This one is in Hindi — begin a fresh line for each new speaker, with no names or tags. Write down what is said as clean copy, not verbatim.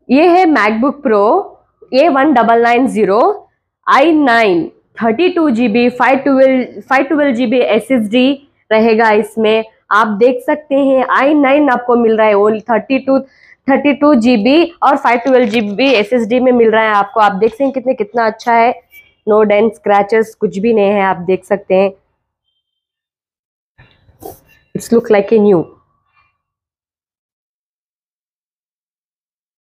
ये है MacBook pro A1990 i9 32GB 512GB SSD रहेगा इसमें। आप देख सकते हैं i9 आपको मिल रहा है ओनली 32GB और 512GB SSD में मिल रहा है आपको। आप देख सकते हैं कितना अच्छा है, नो डेंट स्क्रैचेस कुछ भी नहीं है, आप देख सकते हैं। It's look like a new.